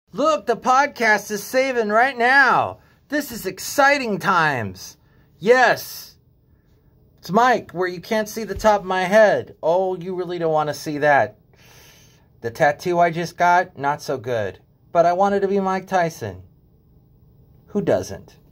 Look, the podcast is saving right now. This is exciting times. Yes. It's Mike, where you can't see the top of my head. Oh, you really don't want to see that. The tattoo I just got, not so good. But I wanted to be Mike Tyson. Who doesn't?